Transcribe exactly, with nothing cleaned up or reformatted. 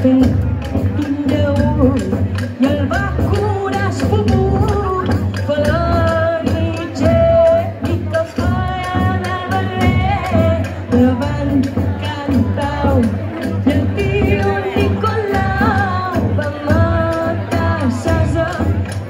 fent tindeu i el va curar espumut Felonitxer i que feia de barrer davant cantau i el tio Nicolau va matar Sasa